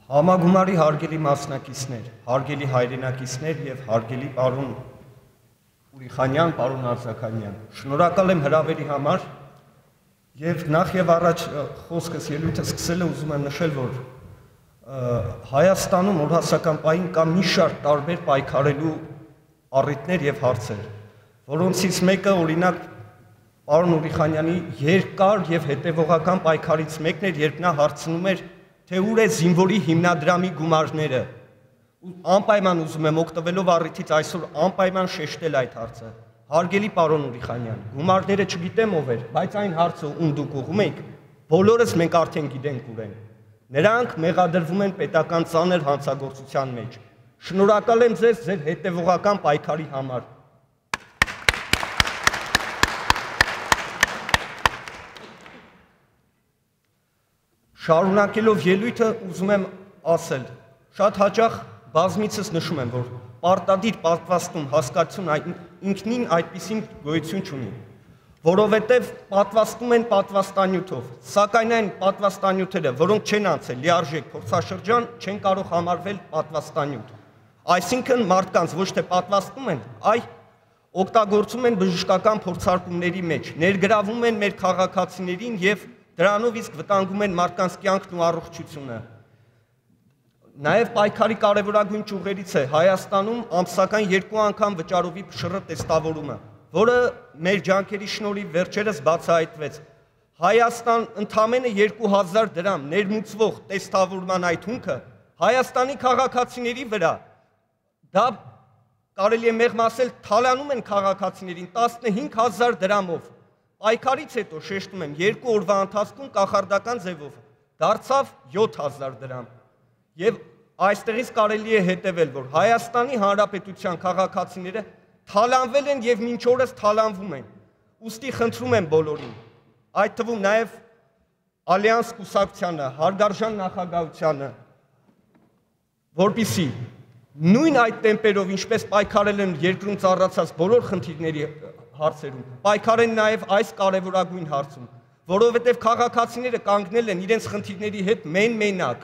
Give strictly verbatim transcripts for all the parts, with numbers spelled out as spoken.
Համագումարի հարգելի մասնակիցներ, հարգելի հայրենակիցներ եւ հարգելի պարոն Ուրիխանյան, պարոն Արզականյան, շնորհակալ եմ հրավերի համար եւ նախ եւ առաջ խոսքս ելույթը սկսել եմ ուզում եմ նշել, որ Հայաստանում օրհասական պահին կա մի շարք տարբեր պայքարելու առիթներ եւ հարցեր, որոնցից մեկը օրինակ պարոն Ուրիխանյանի երկար եւ հետեւողական պայքարից մեկն էր, երբ նա հարցնում էր թե ուր է զինվորի հիմնադրամի գումարները, անպայման ուզում եմ օգտվելով առիթից այսօր անպայման շեշտել այդ հարցը, հարգելի պարոն Ուրիխանյան, գումարները չգիտեմ ով էր, բայց այն հարցը ում դուք ուղղում եք, բոլորս մենք արդեն գիտենք ուր են, նրանք մեղադրվում են պետական ծանր հանցագործության մեջ, շնորհակալ եմ ձեզ ձեր հետևողական պայքարի համար։ Շարունակելով ելույթը ուզում եմ ասել, շատ հաճախ բազմիցս նշում եմ, որ պարտադիր պատվաստում հասկացություն ինքնին այդպիսին գոյություն չունի, որովհետև պատվաստում են պատվաստանյութով, սակայն այն պատվաստանյութերը, որոնք չեն անցել լիարժեք փորձաշրջան, չեն կարող համարվել պատվաստանյութ։ Այսինքն մարդկանց ոչ թե պատվաստում են, այլ օգտագործում են բժշկական փորձարկումների մեջ, ներգրավում են մեր քաղաքացիներին եւ դրանով իսկ վտանգում են մարդկանց կյանքն ու առողջությունը։ Նաև պայքարի կարևորագույն ճյուղերից է Հայաստանում ամսական երկու անգամ վճարովի փշռը տեստավորումը, որը մեր ջանքերի շնորհիվ վերջերս բացահայտվեց։ Հայաստան ընդամենը երկու հազար դրամ ներմուծվող տեստավորման այդ հումքը Հայաստանի քաղաքացիների վրա, դա կարելի է մեղմ ասել, թալանում են քաղաքացիներին տասնհինգ հազար դրամով։ Պայքարից հետո շեշտում եմ երկու օրվա ընթացքում կախարդական ձևով դարձավ յոթ հազար դրամ եւ այստեղից կարելի է հետևել, որ Հայաստանի Հանրապետության քաղաքացիները թալանվել են եւ մինչ օրս թալանվում են։ Ուստի խնդրում եմ բոլորին, այդ թվում նաեւ Ալյանս կուսակցությանը, հարգարժան նախագահությանը, որպեսզի նույն այդ տեմպերով ինչպես պայքարել են երկրում ծառացած բոլոր խնդիրների հարցերում, պայքարեն նաև այս կարևորագույն հարցում, որովհետև քաղաքացիները կանգնել են իրենց խնդիրների հետ մեն-մենակ,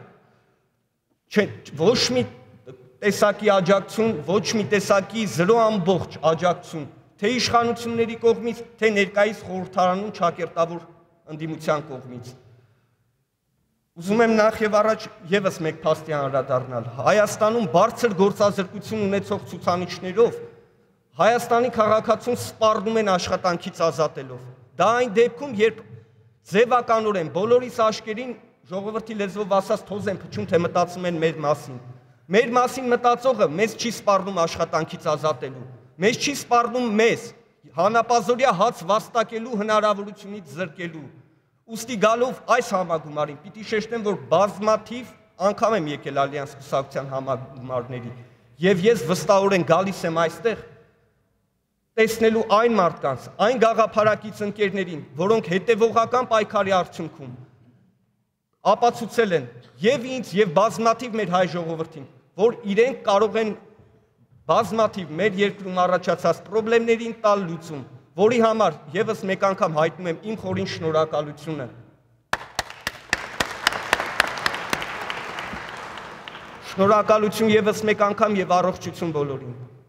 ոչ մի տեսակի աջակցություն, ոչ մի տեսակի զրո ամբողջ աջակցություն, թե իշխանությունների կողմից, թե ներկայիս խորհրդարանում ճակերտավոր ընդդիմության կողմից։ Ուզում եմ նախ եւ առաջ եւս մեկ փաստի անդրադառնալ, Հայաստանում բարձր գործազրկություն ունեցող ցուցանիշներով Հայաստանի քաղաքացուն սպառնում են աշխատանքից ազատելով։ Դա այն դեպքում, երբ ձևականորեն բոլորիս աշկերին ժողովրդի լեզվով ասած թոզ են փչում, թե մտածում են մեր մասին։ Մեր մասին մտածողը մեզ չի սպառնում աշխատանքից ազատելու, մեզ չի սպառնում մեզ հանապազորյա հաց վաստակելու հնարավորությունից զրկելու։ Ուստի գալով այս համագումարին պիտի շեշտեմ, որ բազմաթիվ անգամ եմ եկել Ալյանս կուսակցության համագումարների, եւ ես վստահորեն գալիս եմ այստեղ տեսնելու այն մարդկանց, այն գաղափարակից ընկերներին, որոնք հետևողական պայքարի արդյունքում ապացուցել են եւ ինձ եւ բազմաթիվ մեր հայ ժողովրդին, որ իրենք կարող են բազմաթիվ մեր երկրում առաջացած խնդիրներին տալ լուծում, որի համար եւս մեկ անգամ հայտնում եմ իմ խորին շնորհակալությունը։ Շնորհակալություն եւս մեկ անգամ եւ առողջություն բոլորին։